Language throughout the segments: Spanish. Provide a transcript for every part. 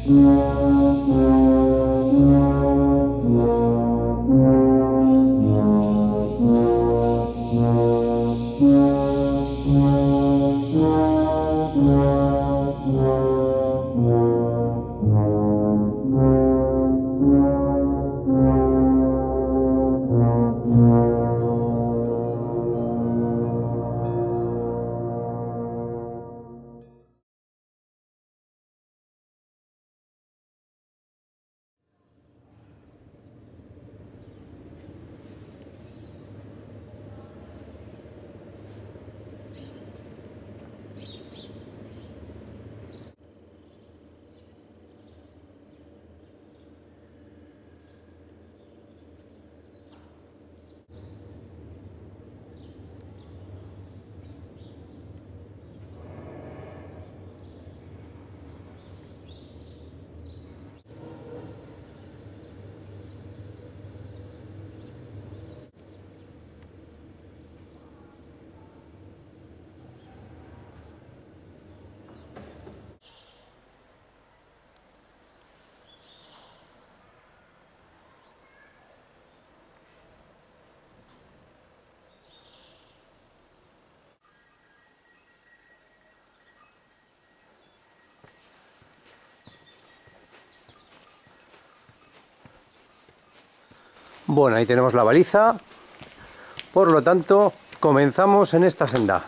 Bueno, ahí tenemos la baliza, por lo tanto comenzamos en esta senda.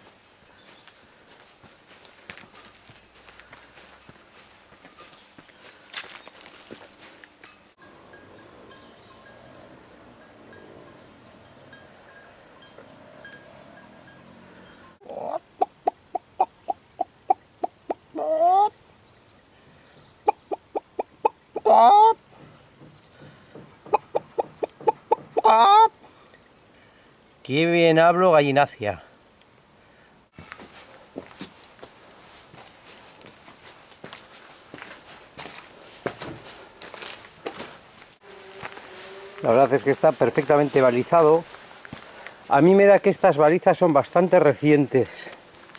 Qué bien hablo gallinacia. La verdad es que está perfectamente balizado. A mí me da que estas balizas son bastante recientes.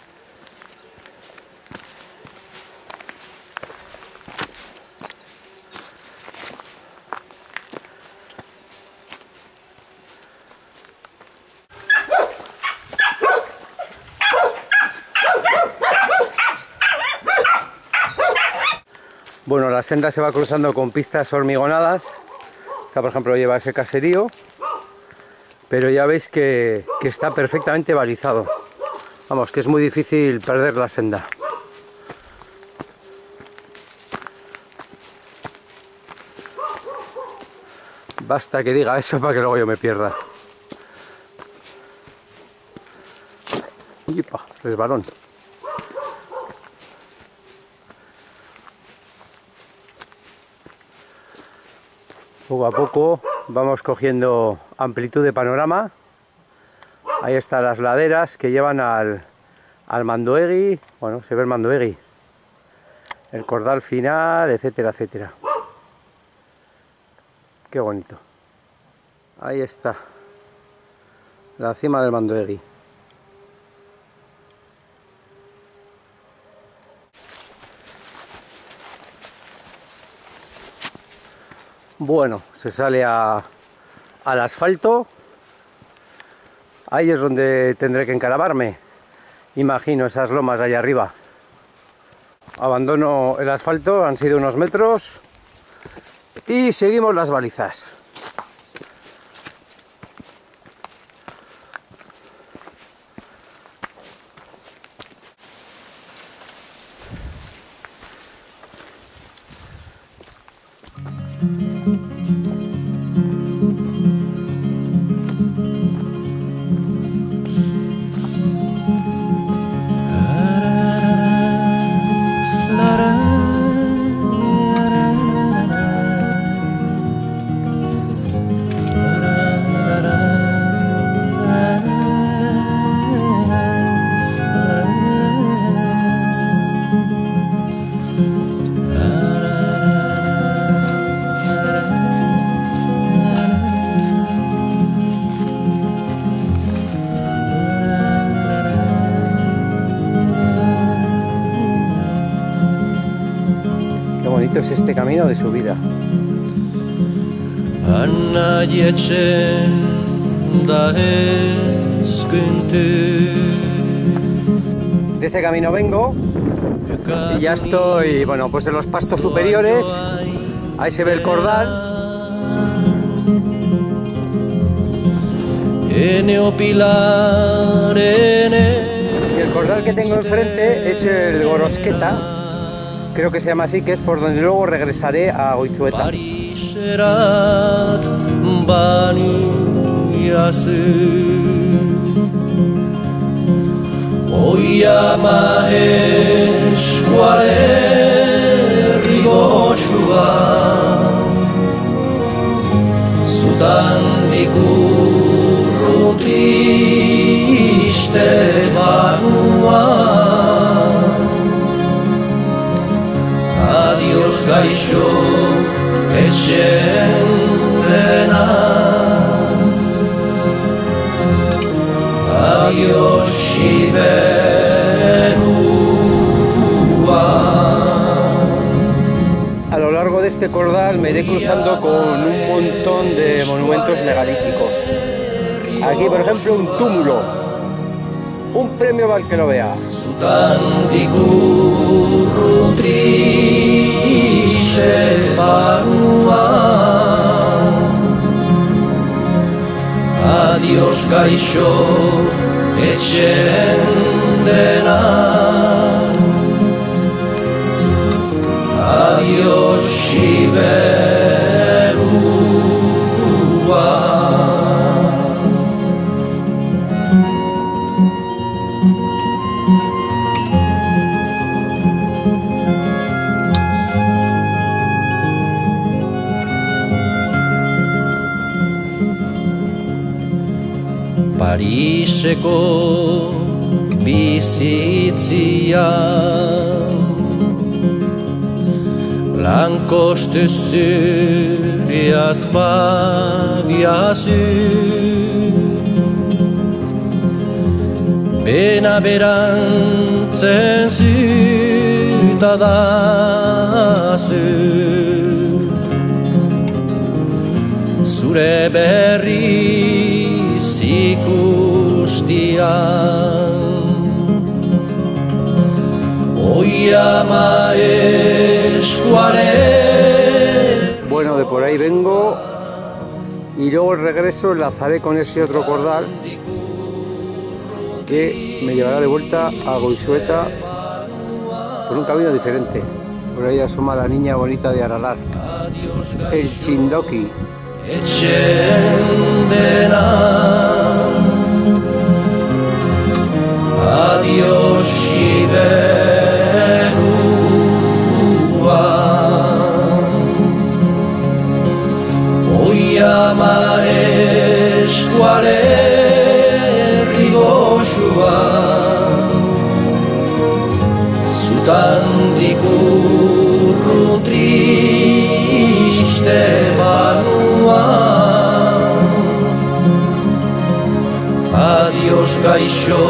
Bueno, la senda se va cruzando con pistas hormigonadas. Esta, por ejemplo, lleva ese caserío, pero ya veis que está perfectamente balizado. Vamos, que es muy difícil perder la senda. Basta que diga eso para que luego yo me pierda. ¡Yipa! Resbalón. Poco a poco vamos cogiendo amplitud de panorama. Ahí están las laderas que llevan al Mandoegui. Bueno, se ve el Mandoegui, el Cordal final, etcétera, etcétera. Qué bonito. Ahí está la cima del Mandoegui. Bueno, se sale al asfalto. Ahí es donde tendré que encaramarme. Imagino esas lomas de allá arriba. Abandono el asfalto, han sido unos metros. Y seguimos las balizas. bonito es este camino de subida. De este camino vengo y ya estoy, bueno, pues en los pastos superiores. Ahí se ve el cordal. Y el cordal que tengo enfrente es el Gorosqueta, creo que se llama así, que es por donde luego regresaré a Goizueta. Triste barua, adiós gaixo etxen dena, adiós Siberua. A lo largo de este cordal me iré cruzando con un montón de monumentos megalíticos. Aquí, por ejemplo, un túmulo, un premio para el que lo vea. Adiós gaixo etxen dena, adiós Siberua. Pariseko bizitzia Lankoste zuriaz bagiazu Bena berantzen zutadazu Zure berri ikustian Oi ama eskuare. Bueno, de por ahí vengo y luego el regreso enlazaré con ese otro cordal que me llevará de vuelta a Goizueta por un camino diferente. Por ahí asoma la niña bonita de Aralar, el Chindoki. Etxen dena, adiós Siberua. Oi ama eskualerri goxua, zutandik urrun triste banua. Adiós gaixo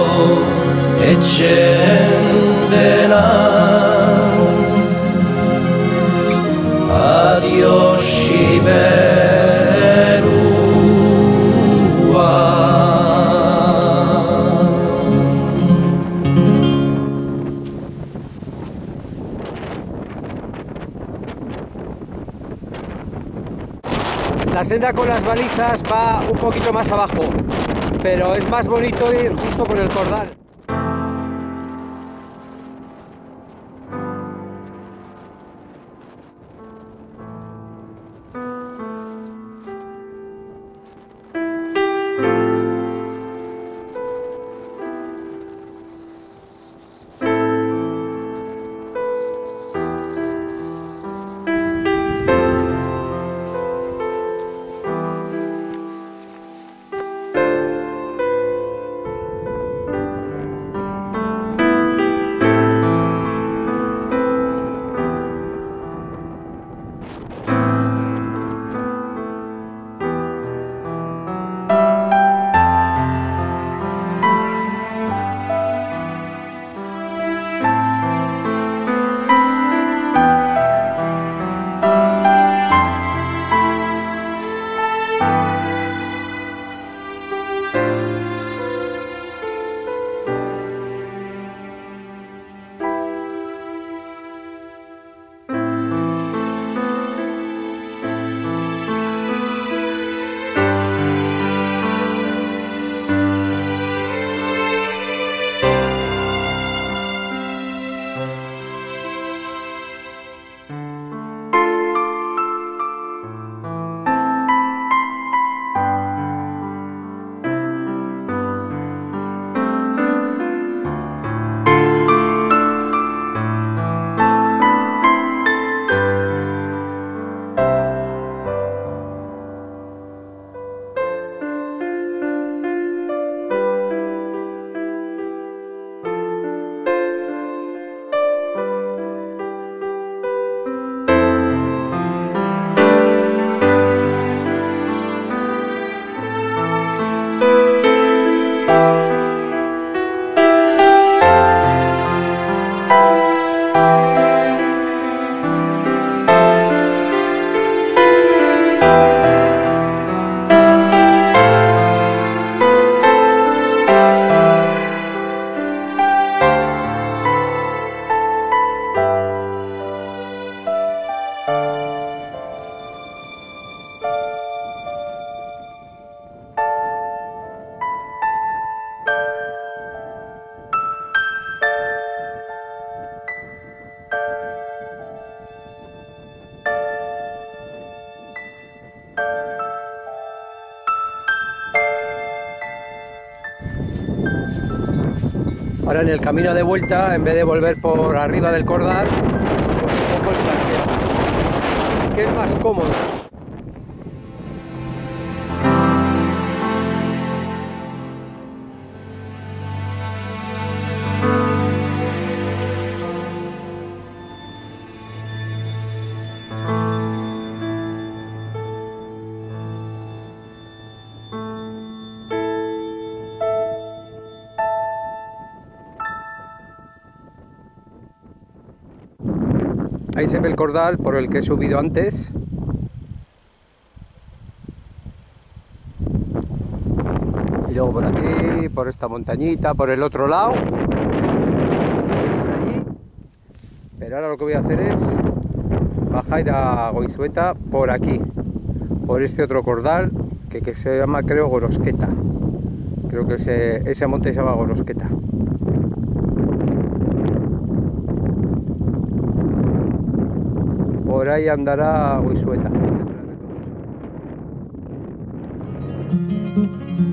etxen dena, adiós Siberua. La senda con las balizas va un poquito más abajo, pero es más bonito ir justo por el cordal. Ahora en el camino de vuelta, en vez de volver por arriba del cordal, pues cojo el parqueo, que es más cómodo. Ahí se ve el cordal por el que he subido antes. Y luego por aquí, por esta montañita, por el otro lado. Por allí. Pero ahora lo que voy a hacer es bajar a Goizueta por aquí. Por este otro cordal que se llama, creo, Gorosqueta. Creo que ese monte se llama Gorosqueta. Por ahí andará Goizueta.